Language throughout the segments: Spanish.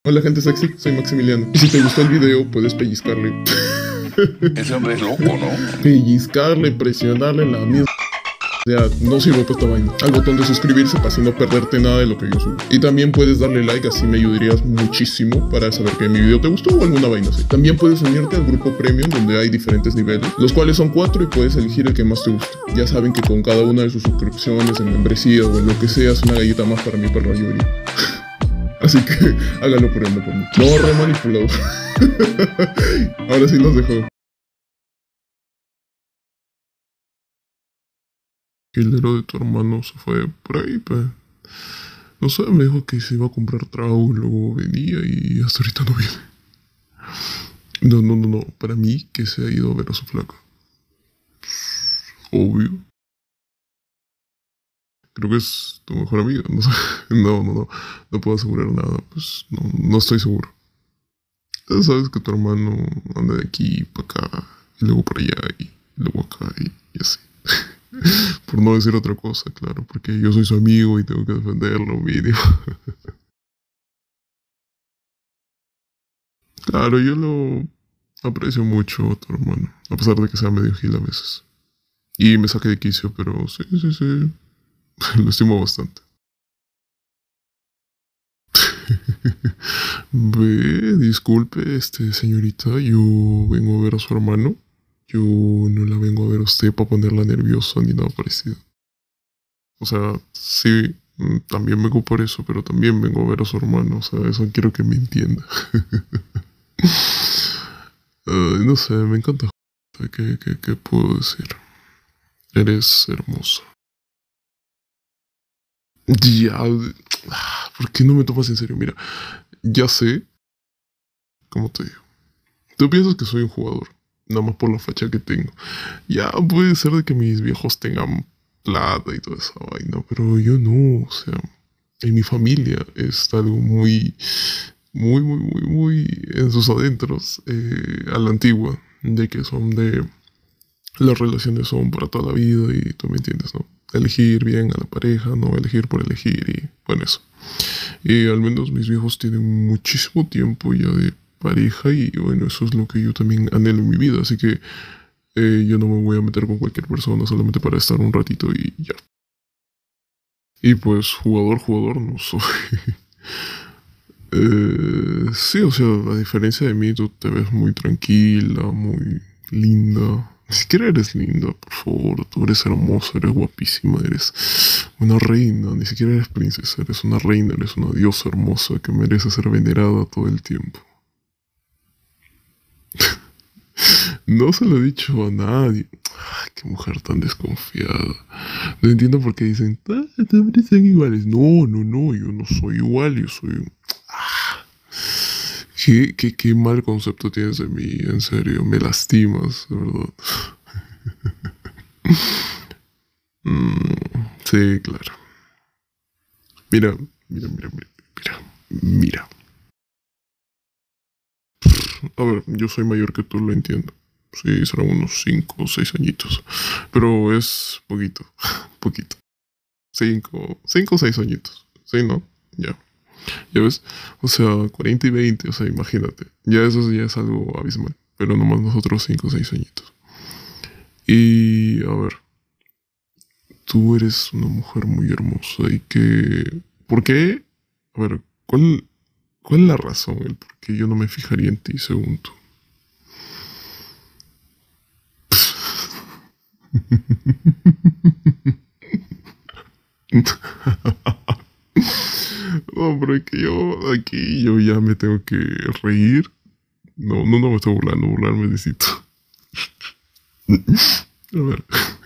Hola gente sexy, soy Maximiliano. Y si te gustó el video, puedes pellizcarle. Ese hombre es loco, ¿no? Pellizcarle, presionarle la mierda. O sea, no sirvo para esta vaina. Al botón de suscribirse para así no perderte nada de lo que yo subo. Y también puedes darle like, así me ayudarías muchísimo para saber que mi video te gustó o alguna vaina así. También puedes unirte al grupo premium donde hay diferentes niveles, los cuales son 4 y puedes elegir el que más te guste. Ya saben que con cada una de sus suscripciones, en membresía o en lo que sea, es una galleta más para mi perro Yuri. Así que háganlo por mí. No, re manipulado. Ahora sí los dejo. El dinero de tu hermano se fue por ahí, pues. No sé, me dijo que se iba a comprar trago y luego venía y hasta ahorita no viene. No. Para mí que se ha ido a ver a su flaca. Obvio. Creo que es tu mejor amiga. No sé. No puedo asegurar nada. Pues no estoy seguro. Ya sabes que tu hermano anda de aquí para acá y luego para allá y luego acá y así. Por no decir otra cosa, claro, porque yo soy su amigo y tengo que defenderlo, mínimo. Claro, yo lo aprecio mucho a tu hermano, a pesar de que sea medio gil a veces. Y me saque de quicio, pero sí. Lo estimo bastante. Ve, disculpe, señorita, yo vengo a ver a su hermano. Yo no la vengo a ver a usted para ponerla nerviosa ni nada parecido. O sea, sí, también vengo por eso, pero también vengo a ver a su hermano. O sea, eso quiero que me entienda. No sé, me encanta. ¿Qué puedo decir? Eres hermosa. Ya, ¿por qué no me tomas en serio? Mira, ya sé, como te digo. Tú piensas que soy un jugador, nada más por la facha que tengo. Ya puede ser de que mis viejos tengan plata y toda esa vaina, pero yo no, o sea, en mi familia es algo muy en sus adentros, a la antigua, de que son de, las relaciones son para toda la vida y tú me entiendes, ¿no? Elegir bien a la pareja, no elegir por elegir y bueno, eso. Y al menos mis viejos tienen muchísimo tiempo ya de pareja y bueno, eso es lo que yo también anhelo en mi vida, así que yo no me voy a meter con cualquier persona solamente para estar un ratito y ya. Y pues jugador no soy. Sí, o sea, a diferencia de mí, tú te ves muy tranquila, muy linda. Ni siquiera eres linda, por favor. Tú eres hermosa, eres guapísima, eres una reina. Ni siquiera eres princesa, eres una reina, eres una diosa hermosa que merece ser venerada todo el tiempo. No se lo he dicho a nadie. Qué mujer tan desconfiada. No entiendo por qué dicen, todos son iguales. No, yo no soy igual, yo soy... Qué mal concepto tienes de mí, en serio, me lastimas, de verdad. Sí, claro. Mira. A ver, yo soy mayor que tú, lo entiendo. Sí, serán unos 5 o 6 añitos. Pero es poquito, poquito. 5 o 6 añitos. Sí, ¿no? Ya. ¿Ya ves? O sea, 40 y 20, o sea, imagínate. Ya eso ya es algo abismal. Pero nomás nosotros 5 o 6 añitos. Y a ver, tú eres una mujer muy hermosa y que... ¿Por qué? A ver, ¿cuál es la razón, el por qué yo no me fijaría en ti según tú? No, pero es que yo aquí yo ya me tengo que reír. No me estoy burlando, burlarme necesito. A ver.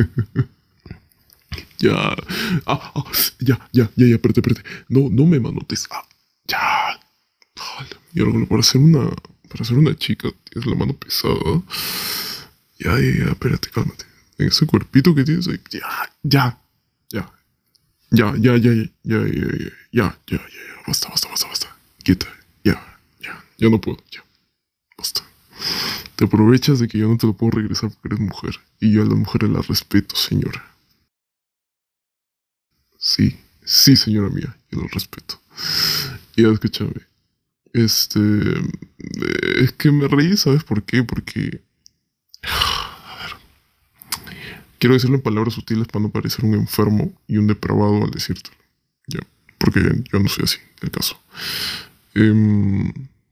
Ya. Espérate. No me manotes. Ya. Y ahora para ser una chica, tienes la mano pesada. Ya, espérate, cálmate. En ese cuerpito que tienes ahí. Ya. Ya. Basta. Quieta. Ya no puedo, ya. Basta. Te aprovechas de que yo no te lo puedo regresar porque eres mujer. Y yo a las mujeres las respeto, señora. Sí, señora mía, yo lo respeto. Y escúchame. Es que me reí, ¿sabes por qué? Porque quiero decirlo en palabras sutiles para no parecer un enfermo y un depravado al decírtelo. Ya, porque yo no soy así, el caso. Em,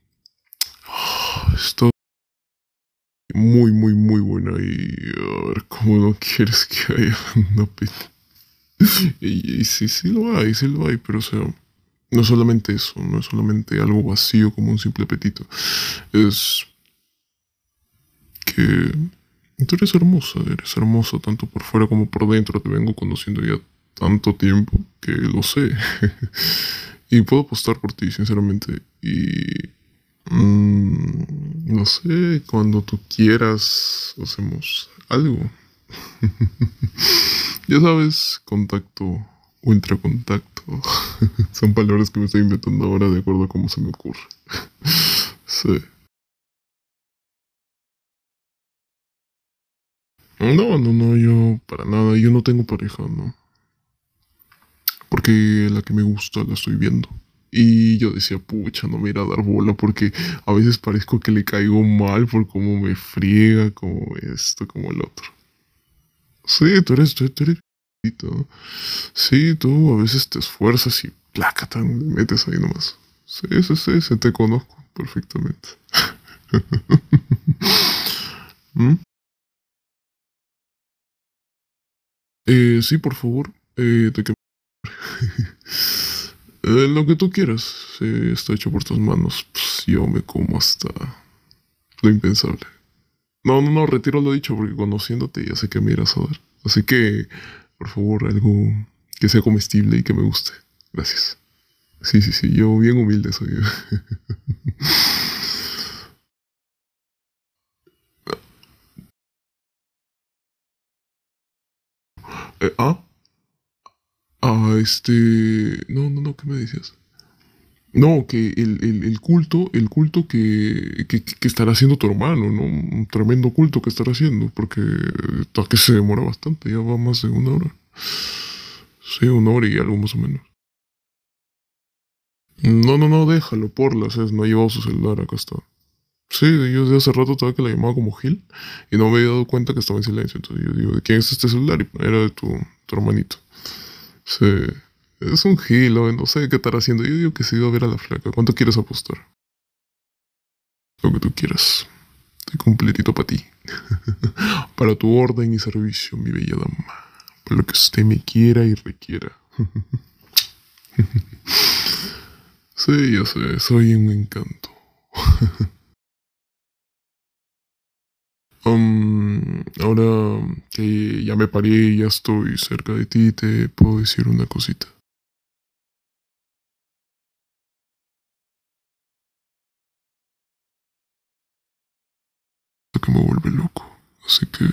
Está muy, muy, muy buena y a ver cómo no quieres que haya una pena. Y sí, sí lo hay, pero o sea, no solamente eso, no es solamente algo vacío como un simple apetito. Es que tú eres hermosa tanto por fuera como por dentro. Te vengo conociendo ya tanto tiempo que lo sé. Y puedo apostar por ti, sinceramente. Y no sé, cuando tú quieras, hacemos algo. Ya sabes, contacto o intracontacto. Son palabras que me estoy inventando ahora de acuerdo a cómo se me ocurre. Sí. No, no, no, yo para nada. Yo no tengo pareja, no. Porque la que me gusta la estoy viendo. Y yo decía, pucha, no me irá a dar bola porque a veces parezco que le caigo mal por cómo me friega, como esto, como el otro. Sí, tú eres bonito. Sí, tú a veces te esfuerzas y plácata, le metes ahí nomás. Sí, sí, sí, sí, te conozco perfectamente. ¿Mm? Sí, por favor. ¿De qué? Lo que tú quieras. Sí, está hecho por tus manos. Pues yo me como hasta lo impensable. No, no, no, retiro lo dicho porque conociéndote ya sé que me irás a dar. Así que, por favor, algo que sea comestible y que me guste. Gracias. Sí, sí, sí, yo bien humilde soy. Eh, ah, No, no, no, ¿qué me decías? No, que el culto que estará haciendo tu hermano, ¿no? Un tremendo culto que estará haciendo, porque que se demora bastante, ya va más de una hora. Sí, una hora y algo más o menos. No, no, no, déjalo, por las es, no ha llevado su celular, acá está. Sí, yo desde hace rato estaba que la llamaba como Gil y no me había dado cuenta que estaba en silencio. Entonces yo digo, ¿de quién es este celular? Y era de tu hermanito. Sí, es un Gil, no sé qué estará haciendo. Yo digo que se iba a ver a la flaca. ¿Cuánto quieres apostar? Lo que tú quieras. Estoy completito para ti. Para tu orden y servicio, mi bella dama. Para lo que usted me quiera y requiera. Sí, ya sé, soy un encanto. Ahora que ya me paré y ya estoy cerca de ti, te puedo decir una cosita. Lo que me vuelve loco. Así que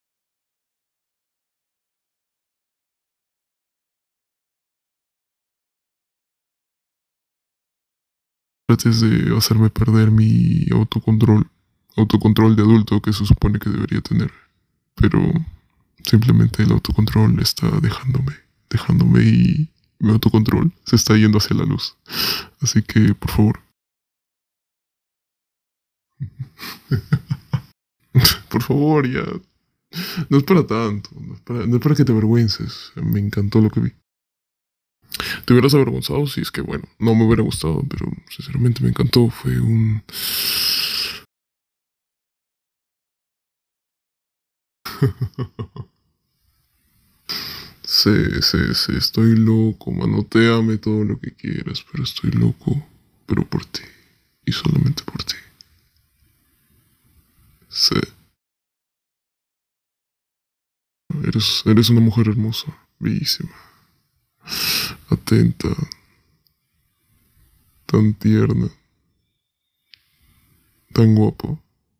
trates de hacerme perder mi autocontrol de adulto que se supone que debería tener. Pero simplemente el autocontrol está dejándome y mi autocontrol se está yendo hacia la luz. Así que, por favor, por favor, ya. No es para tanto, no es para que te avergüences. Me encantó lo que vi. Te hubieras avergonzado si es que, bueno, no me hubiera gustado, pero sinceramente me encantó. Fue un... Sí, sí, sí, estoy loco, manotéame todo lo que quieras, pero estoy loco, pero por ti, y solamente por ti. Sí, eres una mujer hermosa, bellísima, atenta, tan tierna, tan guapa,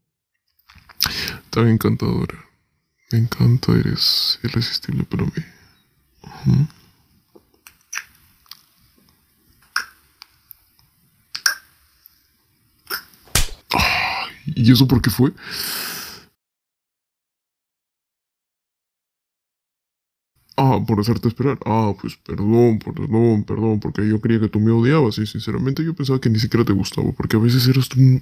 tan encantadora. Me encanta, eres irresistible para mí. Ujú. ¿Y eso por qué fue? Por hacerte esperar. Pues perdón, porque yo creía que tú me odiabas y sinceramente yo pensaba que ni siquiera te gustaba, porque a veces eras tú.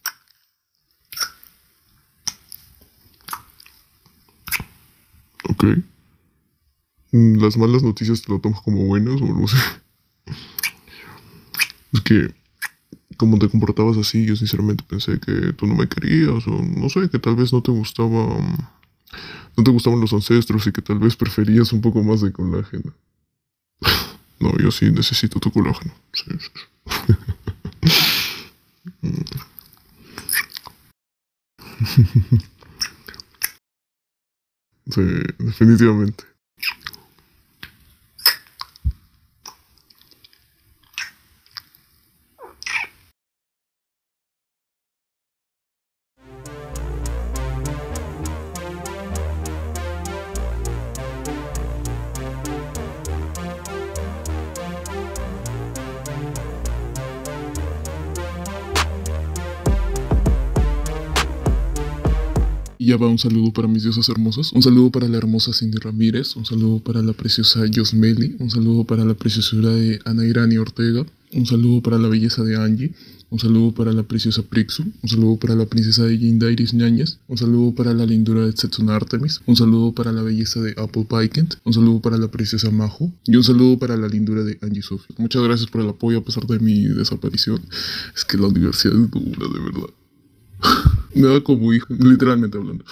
Ok. Las malas noticias te lo tomas como buenas o no sé. Es que, como te comportabas así, yo sinceramente pensé que tú no me querías o no sé, que tal vez no te gustaba. No te gustaban los ancestros y que tal vez preferías un poco más de colágeno. No, yo sí necesito tu colágeno. Sí, sí, sí. Sí, definitivamente. Y ya va un saludo para mis diosas hermosas, un saludo para la hermosa Cindy Ramírez, un saludo para la preciosa Yosmeli, un saludo para la preciosura de Ana Irani Ortega, un saludo para la belleza de Angie, un saludo para la preciosa Prixu, un saludo para la princesa de Jindairis Ñañez, un saludo para la lindura de Setsuna Artemis, un saludo para la belleza de Apple Pikent, un saludo para la princesa Majo y un saludo para la lindura de Angie Sophie. Muchas gracias por el apoyo a pesar de mi desaparición. Es que la universidad es dura, de verdad. Me da como hijo, literalmente hablando.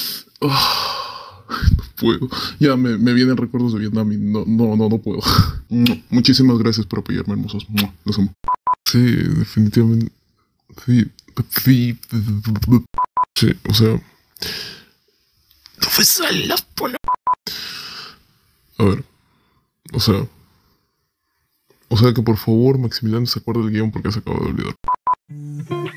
No puedo. Ya me vienen recuerdos de Vietnam y no puedo. Muchísimas gracias por apoyarme, hermosos. Los amo. Sí, definitivamente. Sí, sí, sí, o sea. No fue solo por... A ver, o sea. O sea que por favor, Maximiliano se acuerde del guión porque se acaba de olvidar.